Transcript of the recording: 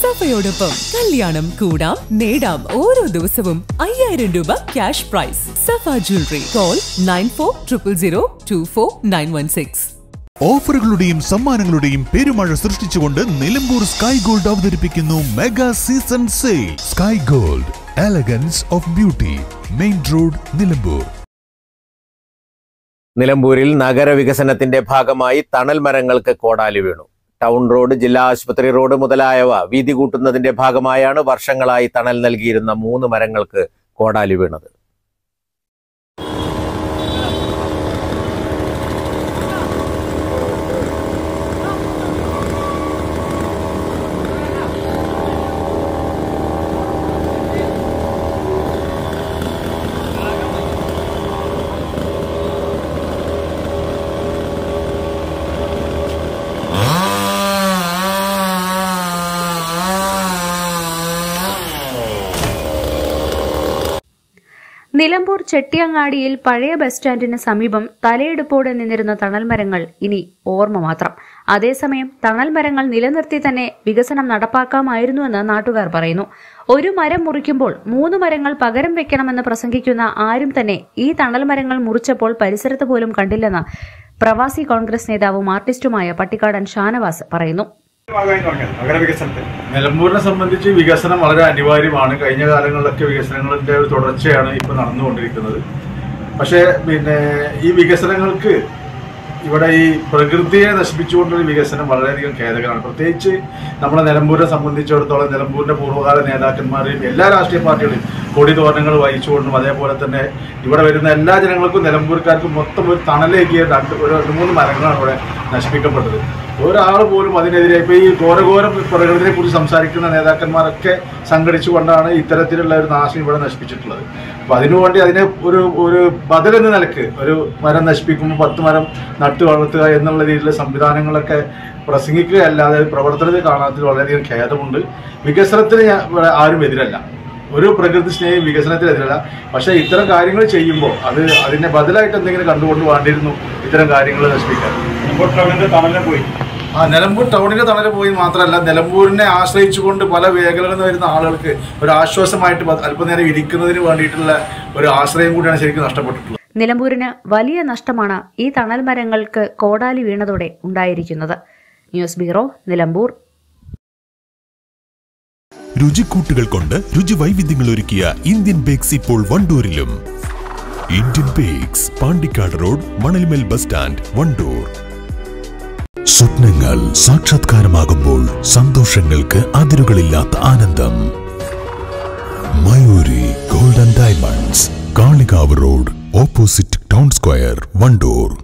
സഫയോടൊപ്പം കല്യാണം കൂടാം നേടാം ഓരോ ദിവസവും 5000 രൂപ cash prize. Safa jewellery. Call 9400024916. ഓഫറുകളുടെയും സമ്മാനങ്ങളുടെയും പെരുമഴ സൃഷ്ടിച്ചുകൊണ്ട് നിലമ്പൂർ സ്കൈ ഗോൾഡ് അവതരിപ്പിക്കുന്നു mega season sale. Sky gold, elegance of beauty, main road, Nilambur. നിലമ്പൂരിൽ നഗരവികസനത്തിന്റെ ഭാഗമായി തണൽ മരങ്ങൾക്ക് കോടാലി വീണു. ടൗൺ റോഡ്, ജില്ലാ ആശുപത്രി റോഡ് മുതലായവ വീതി കൂട്ടുന്നതിന്റെ ഭാഗമായാണ് വർഷങ്ങളായി തണൽ നൽകിയിരുന്ന 3 മരങ്ങൾക്ക് കോടാലി വീണത്. നിലമ്പൂർ ചെട്ടിയങ്ങാടിയിൽ പഴയ ബസ് സ്റ്റാൻഡിന് സമീപം തലയെടുപ്പോടെ നിന്നിരുന്ന തണൽമരങ്ങൾ ഇനി ഓർമ്മ മാത്രം. അതേസമയം തണൽമരങ്ങൾ നിലനിർത്തി തന്നെ വികസനം നടപ്പാക്കാമായിരുന്നുവെന്ന് നാട്ടുകാർ പറയുന്നു. ഒരു മരം മുറിക്കുമ്പോൾ 3 മരങ്ങൾ പകരം വെക്കണമെന്ന് പ്രസംഗിക്കുന്ന ആരും തന്നെ ഈ തണൽമരങ്ങൾ മുറിച്ചപ്പോൾ പരിസരത്ത് പോലും കണ്ടില്ലെന്ന് പ്രവാസി കോൺഗ്രസ് നേതാവും ആർട്ടിസ്റ്റുമായ പട്ടിക്കാടൻ ഷാനവാസ് പറയുന്നു. നിലമ്പൂരിനെ സംബന്ധിച്ച് വികസനം വളരെ അനിവാര്യമാണ്. കഴിഞ്ഞ കാലങ്ങളിലൊക്കെ വികസനങ്ങളുടെ ഒരു തുടർച്ചയാണ് ഇപ്പോൾ നടന്നുകൊണ്ടിരിക്കുന്നത്. പക്ഷേ ഈ വികസനങ്ങൾക്ക് ഇവിടെ ഈ പ്രകൃതിയെ നശിപ്പിച്ചുകൊണ്ടൊരു വികസനം വളരെയധികം ഖേദകരമാണ്. പ്രത്യേകിച്ച് നമ്മുടെ നിലമ്പൂരിനെ സംബന്ധിച്ചിടത്തോളം നിലമ്പൂരിന്റെ പൂർവ്വകാല നേതാക്കന്മാരെയും എല്ലാ രാഷ്ട്രീയ പാർട്ടികളെയും കൊടിതോരണങ്ങൾ വഹിച്ചുകൊണ്ടും അതേപോലെ തന്നെ ഇവിടെ വരുന്ന എല്ലാ ജനങ്ങൾക്കും നിലമ്പൂർക്കാർക്കും മൊത്തം ഒരു തണലേക്കിയ 2-3 മരങ്ങളാണ് ഇവിടെ നശിപ്പിക്കപ്പെട്ടത്. ഒരാൾ പോലും അതിനെതിരെ ഇപ്പോൾ ഈ ഘോരഘോരം പ്രകൃതിയെ കുറിച്ച് സംസാരിക്കുന്ന നേതാക്കന്മാരൊക്കെ സംഘടിച്ചുകൊണ്ടാണ് ഇത്തരത്തിലുള്ള ഒരു നാശം ഇവിടെ നശിപ്പിച്ചിട്ടുള്ളത്. അപ്പോൾ അതിനുവേണ്ടി അതിനെ ഒരു ബദലെന്ന നിലക്ക് ഒരു മരം നശിപ്പിക്കുമ്പോൾ 10 മരം നട്ടു വളർത്തുക എന്നുള്ള രീതിയിലുള്ള സംവിധാനങ്ങളൊക്കെ പ്രസംഗിക്കുകയല്ലാതെ പ്രവർത്തനത്തിൽ കാണാത്തതിൽ വളരെയധികം ഖേദമുണ്ട്. വികസനത്തിന് ആരും എതിരല്ല, ഒരു പ്രകൃതി സ്നേഹി വികസനത്തിനെതിരല്ല. പക്ഷേ ഇത്തരം കാര്യങ്ങൾ ചെയ്യുമ്പോൾ അതിനെ ബദലായിട്ട് എന്തെങ്കിലും കണ്ടുകൊണ്ട് വേണ്ടിയിരുന്നു ഇത്തരം കാര്യങ്ങൾ നശിപ്പിക്കാൻ. നിലമ്പൂർ ടൗണിന്റെ തണല് പോയി മാത്രമല്ല, നിലമ്പൂരിനെ ആശ്രയിച്ചുകൊണ്ട് പല മേഖലകളിൽ നിന്ന് വരുന്ന ആളുകൾക്ക് ഒരു ആശ്വാസമായിട്ട് അല്പനേരം ഇരിക്കുന്നതിന് വേണ്ടിയിട്ടുള്ള ഒരു ആശ്രയം കൂടിയാണ് ശരിക്കും നഷ്ടപ്പെട്ടിട്ടുള്ളത്. നിലമ്പൂരിന് വലിയ നഷ്ടമാണ് ഈ തണൽ മരങ്ങൾക്ക് കോടാലി വീണതോടെ ഉണ്ടായിരിക്കുന്നത്. News bureau, Nilambur. രുചിക്കൂട്ടുകൾ കൊണ്ട് രുചി വൈവിധ്യങ്ങൾ ഒരുക്കിയ ഇന്ത്യൻ ബേക്സ് ഇപ്പോൾ വണ്ടൂരിലും. Indian bakes, Pandikkad road, Manalmel bus stand, Wandoor. സ്വപ്നങ്ങൾ സാക്ഷാത്കാരമാകുമ്പോൾ സന്തോഷങ്ങൾക്ക് അതിരുകളില്ലാത്ത ആനന്ദം. Mayuri gold and diamonds, Kalikavu road, opposite town square, Wandoor.